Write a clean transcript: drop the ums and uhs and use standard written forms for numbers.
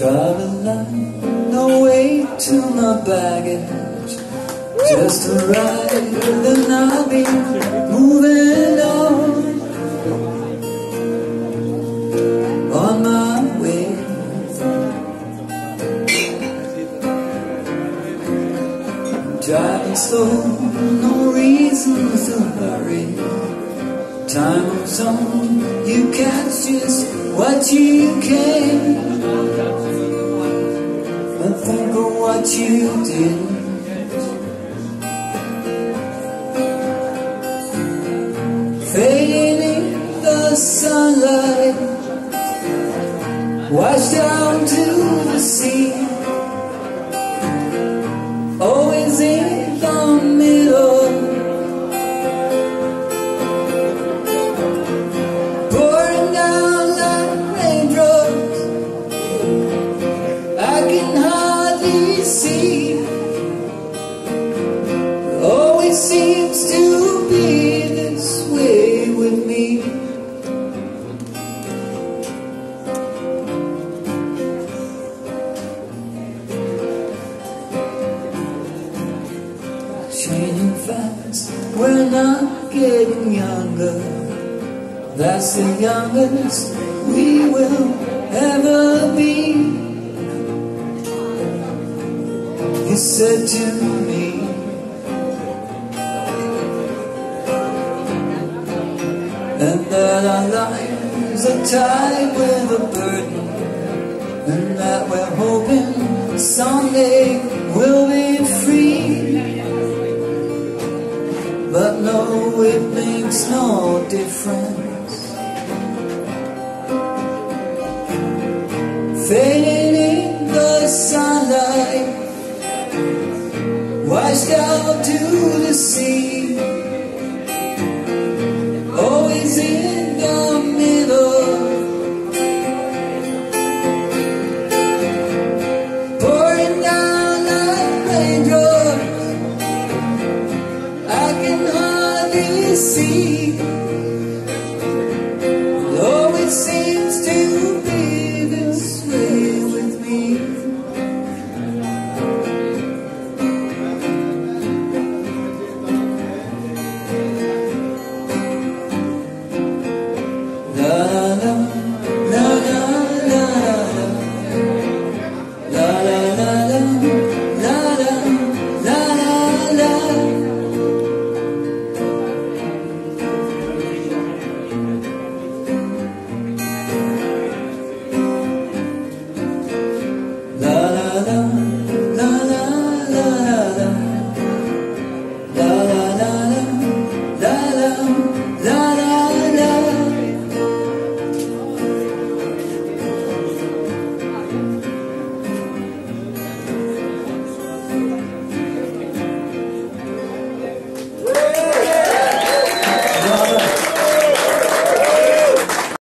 Traveling, no way to my baggage, just a ride, then I'll be moving on my way. Driving slow, no reason to hurry. Time moves on, you catch just what you can, and think of what you did. Fading in the sunlight, washed down to the sea, always in the middle, pouring down like raindrops. I can hardly see, always seems to be this way with me. Changing fast, we're not getting younger. That's the youngest we will ever be. He said to me, and that our lives are tied with a burden, and that we're hoping someday we'll be free. But no, it makes no difference. Fading in the sunlight, washed out to the sea,